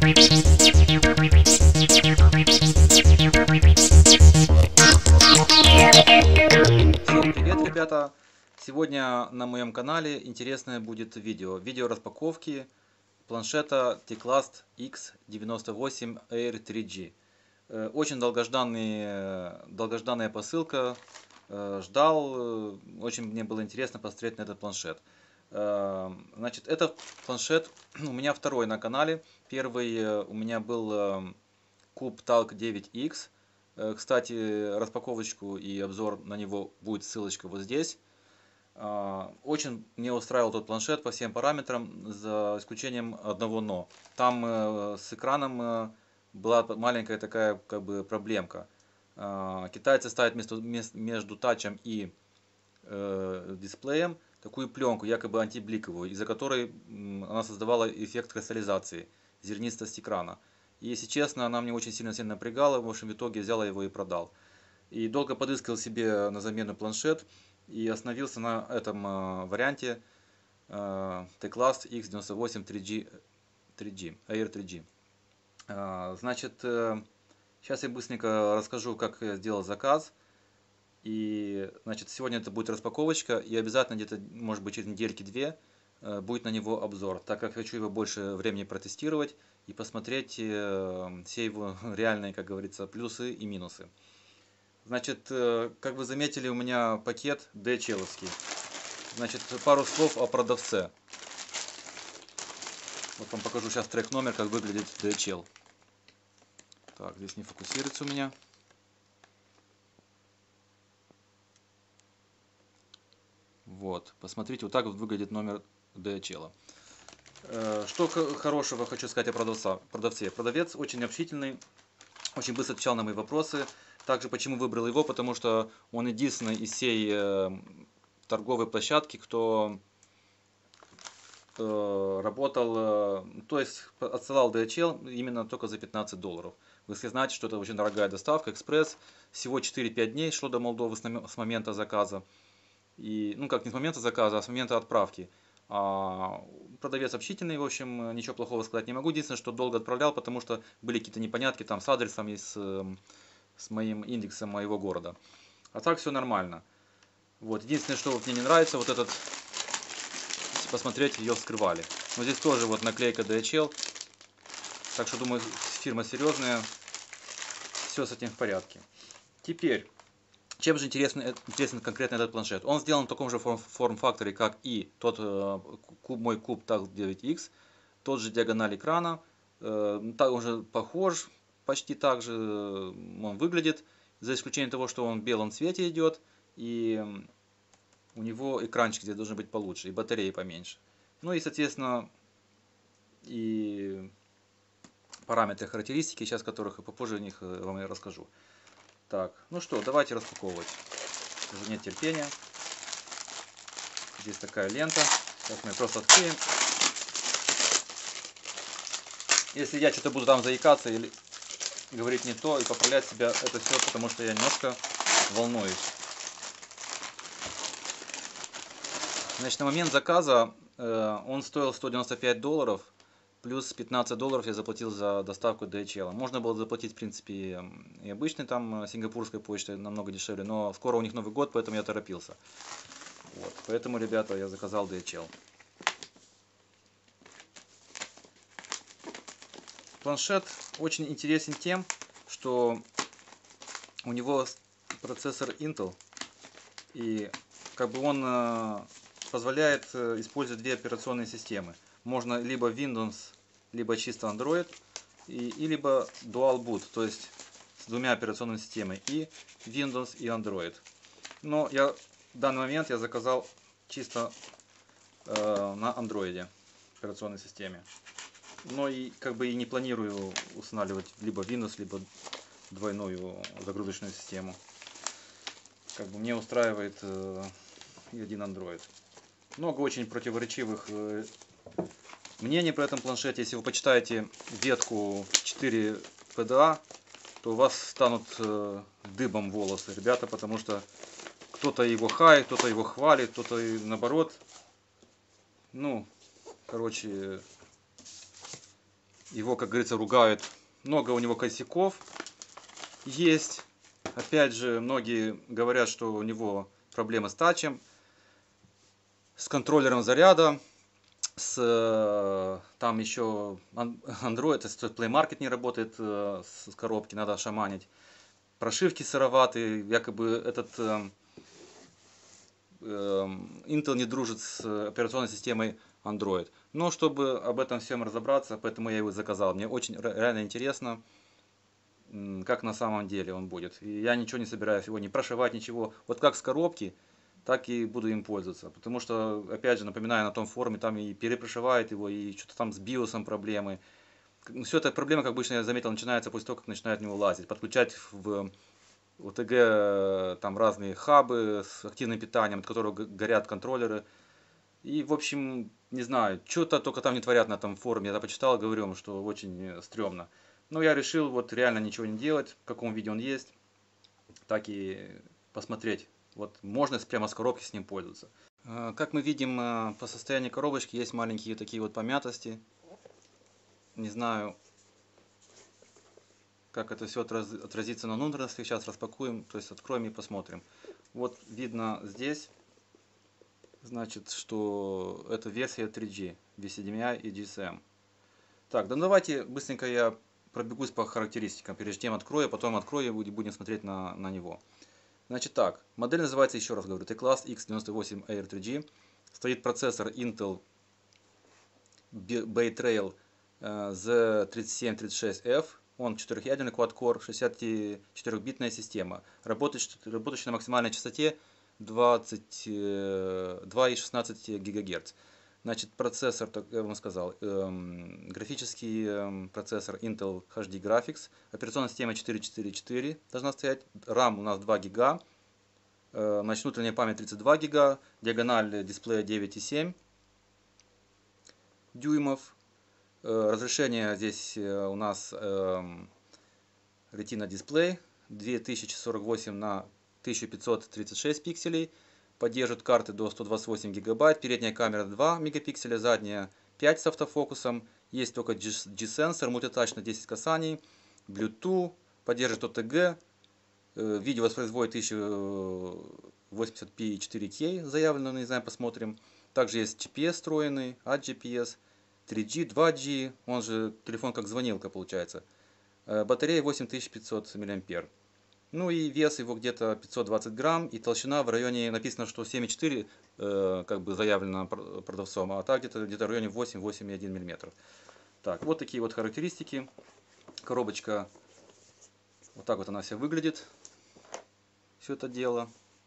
Всем привет, ребята! Сегодня на моем канале интересное будет видео распаковки планшета T-Class X98 Air 3G. Очень долгожданная посылка, ждал, очень мне было интересно посмотреть на этот планшет. Значит, этот планшет у меня второй на канале. Первый у меня был Cube Talk 9X. Кстати, распаковочку и обзор на него будет ссылочка вот здесь. Очень мне устраивал тот планшет по всем параметрам, за исключением одного но. Там с экраном была маленькая такая проблемка. Китайцы ставят между тачем и дисплеем такую пленку, якобы антибликовую, из-за которой она создавала эффект кристаллизации, зернистость экрана. И, если честно, она мне очень сильно напрягала. В общем, в итоге взял его и продал. И долго подыскивал себе на замену планшет. И остановился на этом варианте T-Class X98 3G, Air 3G. Значит, сейчас я быстренько расскажу, как я сделал заказ. И, значит, сегодня это будет распаковочка. И обязательно где-то, может быть, через недельки-две будет на него обзор, так как хочу его больше времени протестировать и посмотреть все его реальные, как говорится, плюсы и минусы. Значит, как вы заметили, у меня пакет DHL-овский. Значит, пару слов о продавце. Вот вам покажу сейчас трек-номер, как выглядит DHL. Так, здесь не фокусируется у меня. Вот, посмотрите, вот так вот выглядит номер DHL. Что хорошего хочу сказать о продавце. Продавец очень общительный, очень быстро отвечал на мои вопросы. Также почему выбрал его, потому что он единственный из всей торговой площадки, кто работал, то есть отсылал DHL именно только за $15. Вы все знаете, что это очень дорогая доставка, экспресс. Всего 4-5 дней шло до Молдовы с момента заказа. И, ну как, не с момента заказа, а с момента отправки. Продавец общительный, в общем, ничего плохого сказать не могу. Единственное, что долго отправлял, потому что были какие-то непонятки там с адресом и с моим индексом моего города. А так все нормально. Вот, единственное, что вот мне не нравится, вот этот, если посмотреть, ее вскрывали. Но здесь тоже вот наклейка DHL. Так что, думаю, фирма серьезная. Все с этим в порядке. Теперь, чем же интересен конкретно этот планшет? Он сделан в таком же форм-факторе, как и тот мой Cube Talk 9X. Тот же диагональ экрана. Также похож, почти так же он выглядит. За исключением того, что он в белом цвете идет. И у него экранчик здесь должен быть получше. И батареи поменьше. Ну и, соответственно, и параметры, характеристики, сейчас которых и попозже о них вам я расскажу. Так, ну что, давайте распаковывать. Уже нет терпения. Здесь такая лента. Сейчас мы ее просто откроем. Если я что-то буду там заикаться или говорить не то и поправлять себя, это все потому, что я немножко волнуюсь. Значит, на момент заказа он стоил $195. Плюс $15 я заплатил за доставку DHL. Можно было заплатить, в принципе, и обычной там сингапурской почтой, намного дешевле. Но скоро у них Новый год, поэтому я торопился. Вот. Поэтому, ребята, я заказал DHL. Планшет очень интересен тем, что у него процессор Intel. И как бы он позволяет использовать две операционные системы. Можно либо Windows, либо чисто Android, и либо Dual Boot, то есть с двумя операционными системами, и Windows, и Android. Но в данный момент я заказал чисто на Android операционной системе. Но и как бы и не планирую устанавливать либо Windows, либо двойную загрузочную систему. Как бы мне устраивает и один Android. Много очень противоречивых мнений про этом планшете. Если вы почитаете ветку 4 PDA, то у вас станут дыбом волосы, ребята, потому что кто-то его хает, кто-то его хвалит, кто-то наоборот. Ну, короче, Его, как говорится, ругают. Много у него косяков есть. Опять же, многие говорят, что у него проблемы с тачем, с контроллером заряда, там еще Android, то Play Market не работает с коробки, надо шаманить. Прошивки сыроватые, якобы этот Intel не дружит с операционной системой Android. Но чтобы об этом всем разобраться, поэтому я его заказал. Мне очень реально интересно, как на самом деле он будет. И я ничего не собираюсь его не прошивать, ничего. Вот как с коробки, так и буду им пользоваться. Потому что, опять же, напоминаю, на том форуме там и перепрошивают его, и что-то там с биосом проблемы. Все это проблема, как обычно я заметил, начинается после того, как начинает в него лазить. Подключать в ОТГ там разные хабы с активным питанием, от которых горят контроллеры. И, в общем, не знаю, что-то только там не творят на этом форуме. Я почитал, говорю вам, что очень стрёмно. Но я решил вот реально ничего не делать, в каком виде он есть, так и посмотреть. Вот можно прямо с коробки с ним пользоваться. Как мы видим, по состоянию коробочки есть маленькие такие вот помятости. Не знаю, как это все отразится на внутренности. Сейчас распакуем, то есть откроем и посмотрим. Вот видно здесь, значит, что это версия 3G, VCDMI и GSM. Так, да давайте быстренько я пробегусь по характеристикам, прежде чем открою, потом открою и будем смотреть на него. Значит так, модель называется, еще раз говорю, T-Class X98 Air 3G. Стоит процессор Intel Bay Trail Z3736F. Он 4-ядерный quad-core, 64-битная система. Работающая на максимальной частоте 2,16 ГГц. Значит, процессор, как я вам сказал, графический процессор Intel HD Graphics. Операционная система 444 должна стоять. RAM у нас 2 гига. Значит, внутренняя память 32 гига. Диагональ дисплея 9,7 дюймов. Разрешение здесь у нас Retina дисплей 2048 на 1536 пикселей. Поддерживает карты до 128 гигабайт. Передняя камера 2 мегапикселя, задняя 5 с автофокусом. Есть только G-сенсор, мультитач на 10 касаний. Bluetooth, поддерживает OTG. Видео воспроизводит 1080p 4K, заявлено, не знаю, посмотрим. Также есть GPS встроенный, от GPS. 3G, 2G, он же телефон как звонилка получается. Батарея 8500 мАh. Ну и вес его где-то 520 грамм, и толщина в районе, написано, что 7,4 как бы заявлено продавцом, а так где-то в районе 8-8,1 мм. Так, вот такие вот характеристики. Коробочка, вот так вот она вся выглядит. Все это дело.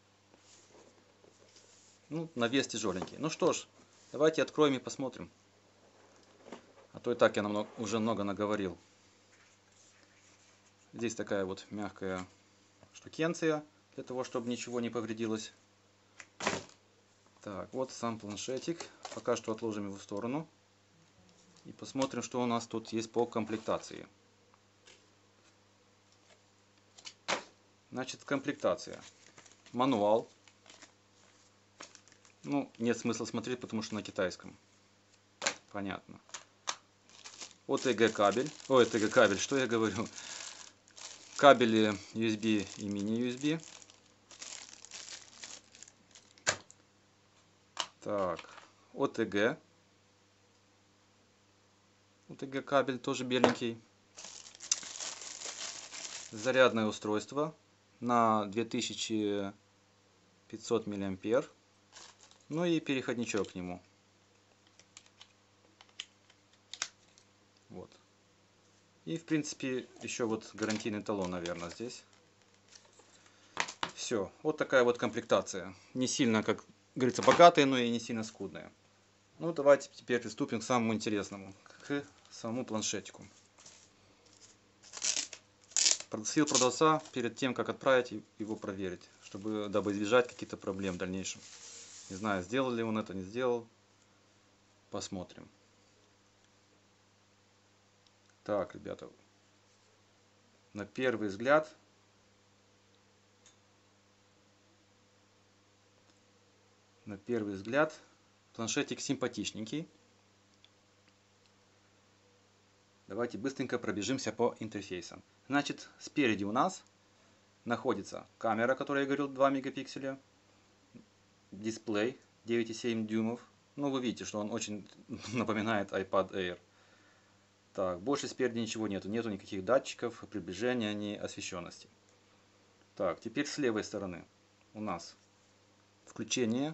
Ну, на вес тяжеленький. Ну что ж, давайте откроем и посмотрим. А то и так я уже много наговорил. Здесь такая вот мягкая штукенция, для того, чтобы ничего не повредилось. Так, вот сам планшетик. Пока что отложим его в сторону. И посмотрим, что у нас тут есть по комплектации. Значит, комплектация. Мануал. Ну, нет смысла смотреть, потому что на китайском. Понятно. OTG кабель. Ой, OTG кабель, что я говорю? Кабели USB и мини-USB. Так, OTG. OTG кабель тоже беленький. Зарядное устройство на 2500 мА. Ну и переходничок к нему. Вот. И в принципе еще вот гарантийный талон, наверное, здесь. Все, вот такая вот комплектация. Не сильно, как говорится, богатая, но и не сильно скудная. Ну давайте теперь приступим к самому интересному, к самому планшетику. Просил продавца перед тем, как отправить, его проверить, дабы избежать каких-то проблем в дальнейшем. Не знаю, сделал ли он это, не сделал. Посмотрим. Так, ребята. На первый взгляд планшетик симпатичненький. Давайте быстренько пробежимся по интерфейсам. Значит, спереди у нас находится камера, о которой я говорил, 2 мегапикселя, дисплей 9,7 дюймов. Ну, вы видите, что он очень напоминает iPad Air. Так, больше спереди ничего нету. Нету никаких датчиков, приближения, ни освещенности. Так, теперь с левой стороны у нас включение,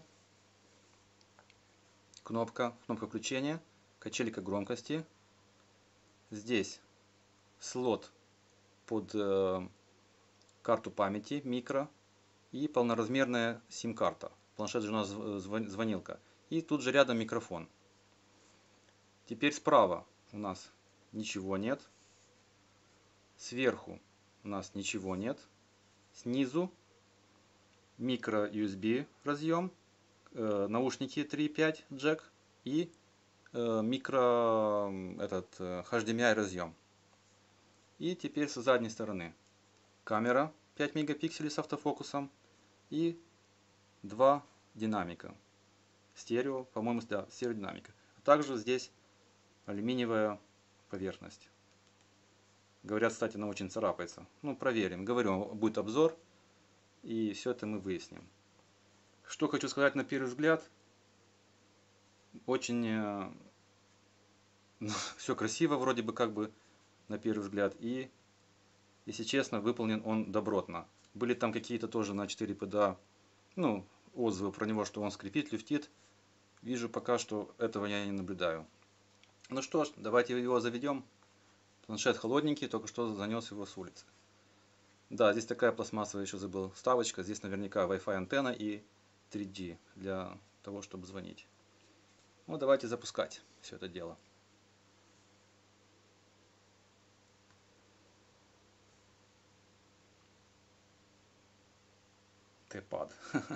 кнопка включения, качелька громкости. Здесь слот под карту памяти микро и полноразмерная сим-карта. Планшет же у нас звонилка. И тут же рядом микрофон. Теперь справа у нас ничего нет. Сверху у нас ничего нет. Снизу микро USB разъем, наушники 3.5 джек и микро HDMI разъем. И теперь с задней стороны камера 5 мегапикселей с автофокусом и 2 динамика. Стерео, по-моему, да, стереодинамика. Также здесь алюминиевая поверхность. Говорят, кстати, она очень царапается. Ну, проверим. Говорю, будет обзор, и все это мы выясним. Что хочу сказать на первый взгляд. Очень все красиво, вроде бы, как бы, на первый взгляд. И, если честно, выполнен он добротно. Были там какие-то тоже на 4 PDA, ну, отзывы про него, что он скрипит, люфтит. Вижу пока, что этого я не наблюдаю. Ну что ж, давайте его заведем. Планшет холодненький, только что занес его с улицы. Да, здесь такая пластмассовая, еще забыл, вставочка. Здесь наверняка Wi-Fi антенна и 3G для того, чтобы звонить. Ну, давайте запускать все это дело. Т-пад.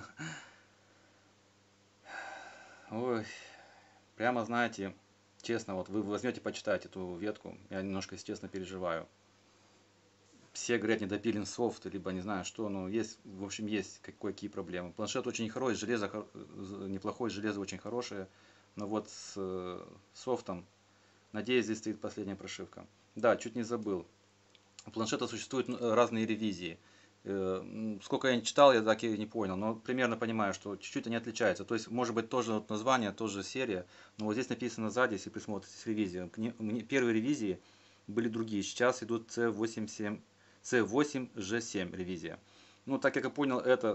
Ой, прямо знаете, честно, вот вы возьмете, почитайте эту ветку, я немножко, если честно, переживаю. Все говорят, недопилен софт, либо не знаю что, но есть, в общем, есть какие проблемы. Планшет очень хороший, железо неплохое, железо очень хорошее, но вот с софтом, надеюсь, здесь стоит последняя прошивка. Да, чуть не забыл. У планшета существуют разные ревизии. Сколько я не читал, я так и не понял, но примерно понимаю, что чуть-чуть они отличаются. То есть, может быть, тоже вот название, тоже серия, но вот здесь написано сзади, если присмотритесь, ревизия. Первые ревизии были другие, сейчас идут C8G7 ревизия. Ну, так как я понял, это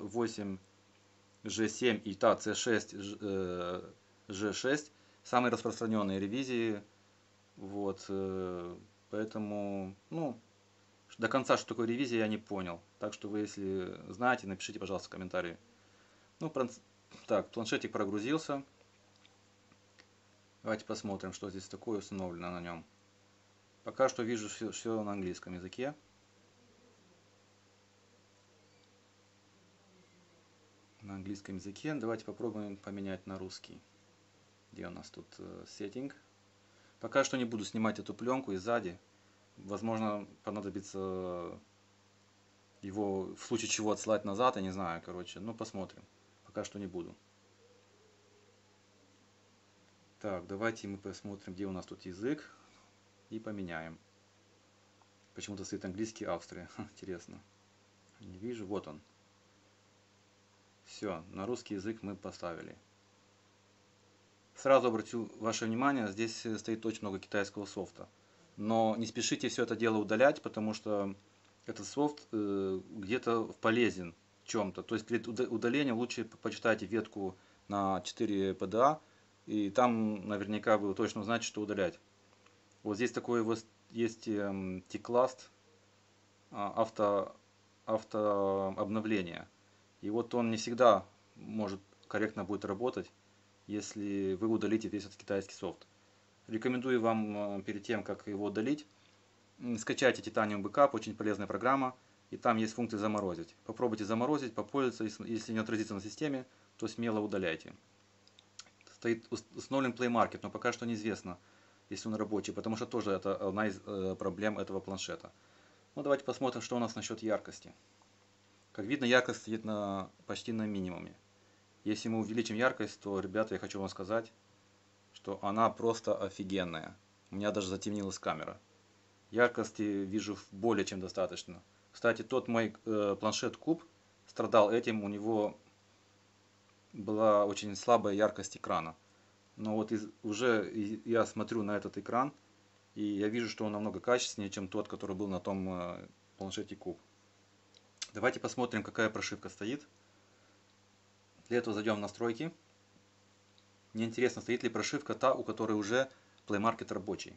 C8G7 и та C6G6 самые распространенные ревизии. Вот, поэтому, ну, до конца, что такое ревизия, я не понял. Так что вы, если знаете, напишите, пожалуйста, в комментарии. Ну, так, планшетик прогрузился. Давайте посмотрим, что здесь такое установлено на нем. Пока что вижу все на английском языке. На английском языке. Давайте попробуем поменять на русский. Где у нас тут сеттинг? Пока что не буду снимать эту пленку и сзади. Возможно, понадобится его в случае чего отсылать назад, я не знаю, короче. Ну, посмотрим. Пока что не буду. Так, давайте мы посмотрим, где у нас тут язык. И поменяем. Почему-то стоит английский, Австрия. Интересно. Не вижу, вот он. Все, на русский язык мы поставили. Сразу обратю ваше внимание, здесь стоит очень много китайского софта. Но не спешите все это дело удалять, потому что этот софт где-то полезен в чем-то. То есть перед удалением лучше почитайте ветку на 4 PDA, и там наверняка вы точно узнаете, что удалять. Вот здесь такой вот есть T-Clast автообновление. И вот он не всегда может корректно будет работать, если вы удалите весь этот китайский софт. Рекомендую вам перед тем, как его удалить, скачайте Titanium Backup, очень полезная программа, и там есть функция заморозить. Попробуйте заморозить, попользоваться, если не отразится на системе, то смело удаляйте. Стоит установлен Play Market, но пока что неизвестно, если он рабочий, потому что тоже это одна из проблем этого планшета. Ну, давайте посмотрим, что у нас насчет яркости. Как видно, яркость стоит почти на минимуме. Если мы увеличим яркость, то, ребята, я хочу вам сказать, что она просто офигенная. У меня даже затемнилась камера. Яркости вижу более чем достаточно. Кстати, тот мой планшет Куб страдал этим, у него была очень слабая яркость экрана. Но вот я смотрю на этот экран, и я вижу, что он намного качественнее, чем тот, который был на том планшете Куб. Давайте посмотрим, какая прошивка стоит. Для этого зайдем в настройки. Мне интересно, стоит ли прошивка та, у которой уже Play Market рабочий.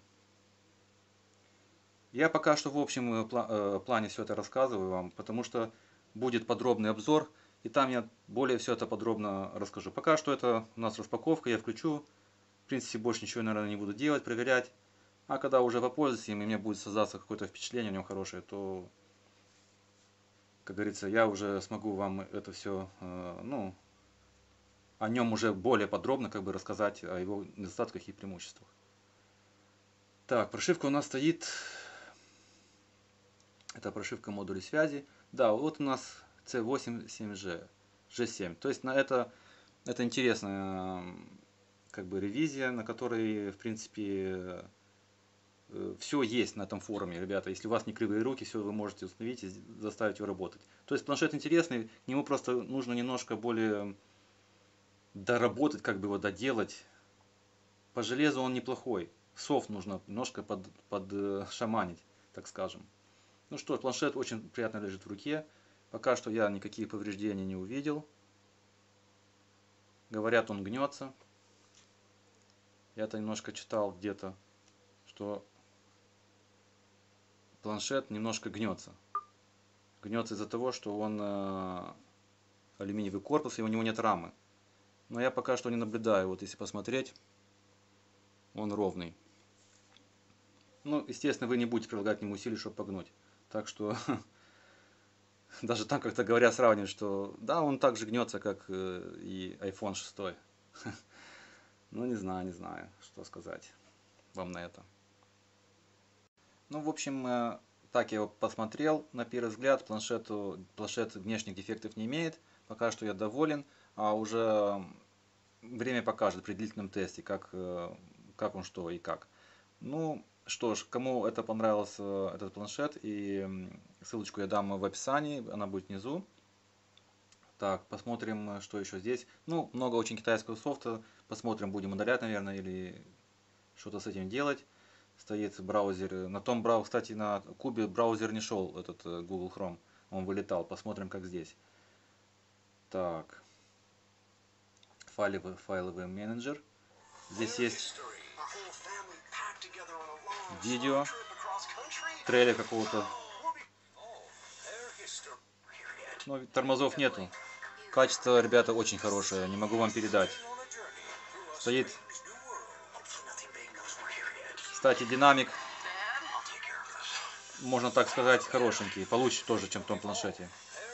Я пока что в общем плане все это рассказываю вам, потому что будет подробный обзор, и там я более все это подробно расскажу. Пока что это у нас распаковка, я включу. В принципе, больше ничего, наверное, не буду делать, проверять. А когда уже попользуюсь им, и мне будет создаться какое-то впечатление о нем хорошее, то, как говорится, я уже смогу вам это все, ну, о нем уже более подробно рассказать, о его недостатках и преимуществах. Так, прошивка у нас стоит. Это прошивка модулей связи. Да, вот у нас C8 G7. То есть это интересная ревизия, на которой в принципе все есть на этом форуме, ребята. Если у вас не кривые руки, все вы можете установить и заставить его работать. То есть планшет интересный, к нему просто нужно немножко более доработать, его доделать. По железу он неплохой. Софт нужно немножко подшаманить, так скажем. Ну что ж, планшет очень приятно лежит в руке. Пока что я никаких повреждений не увидел. Говорят, он гнется. Я-то немножко читал где-то, что планшет немножко гнется. Гнется из-за того, что он алюминиевый корпус, и у него нет рамы. Но я пока что не наблюдаю. Вот если посмотреть, он ровный. Ну, естественно, вы не будете прилагать к нему усилий, чтобы погнуть. Так что даже там как-то говорят, сравнивают, что да, он так же гнется, как и iPhone 6. Ну, не знаю, что сказать вам на это. Ну, в общем, так я его посмотрел. На первый взгляд, планшет внешних дефектов не имеет. Пока что я доволен. А уже время покажет при длительном тесте, как он что и как. Ну, что ж, кому это понравился этот планшет, и ссылочку я дам в описании, она будет внизу. Так, посмотрим, что еще здесь. Ну, много очень китайского софта. Посмотрим, будем удалять, наверное, или что-то с этим делать. Стоит браузер. На том браузере, кстати, на Кубе браузер не шел, этот Google Chrome. Он вылетал. Посмотрим, как здесь. Так. Файловый менеджер. Здесь есть видео, трейлер какого-то. Но тормозов нету. Качество, ребята, очень хорошее. Не могу вам передать. Стоит. Кстати, динамик, можно так сказать, хорошенький. Получше тоже, чем в том планшете.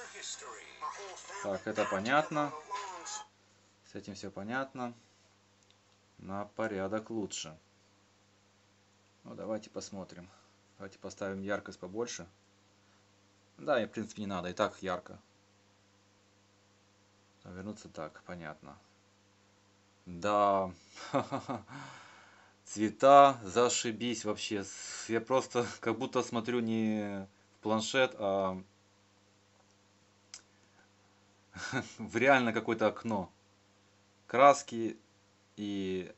Так, это понятно. С этим все понятно. На порядок лучше. Ну, давайте посмотрим. Давайте поставим яркость побольше. Да, и в принципе не надо, и так ярко. Вернуться так, понятно. Да, цвета зашибись вообще. Я просто как будто смотрю не в планшет, а в реально какое-то окно. Краски и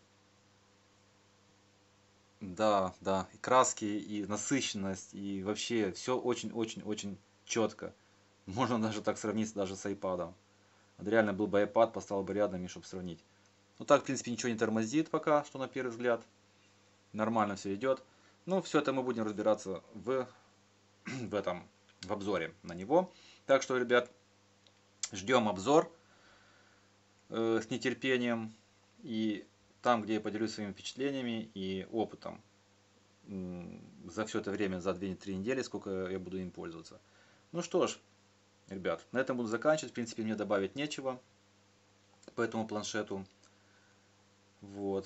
да, и краски, и насыщенность, и вообще все очень-очень-очень четко. Можно даже так сравнить даже с iPad. Вот реально был бы iPad, поставил бы рядом, и чтобы сравнить. Ну так, в принципе, ничего не тормозит пока, что на первый взгляд. Нормально все идет. Ну, все это мы будем разбираться в обзоре на него. Так что, ребят, ждем обзор с нетерпением. И там, где я поделюсь своими впечатлениями и опытом за все это время, за 2-3 недели, сколько я буду им пользоваться. Ну что ж, ребят, на этом буду заканчивать. В принципе, мне добавить нечего по этому планшету. Вот.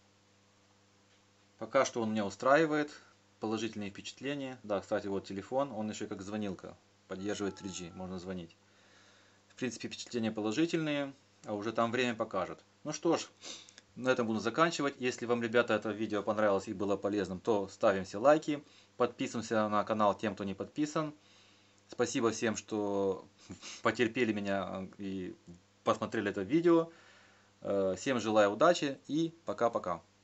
Пока что он меня устраивает. Положительные впечатления. Да, кстати, вот телефон. Он еще как звонилка. Поддерживает 3G. Можно звонить. В принципе, впечатления положительные. А уже там время покажет. Ну что ж, На этом буду заканчивать. Если вам, ребята, это видео понравилось и было полезным, то ставим все лайки. Подписываемся на канал тем, кто не подписан. Спасибо всем, что потерпели меня и посмотрели это видео. Всем желаю удачи и пока-пока.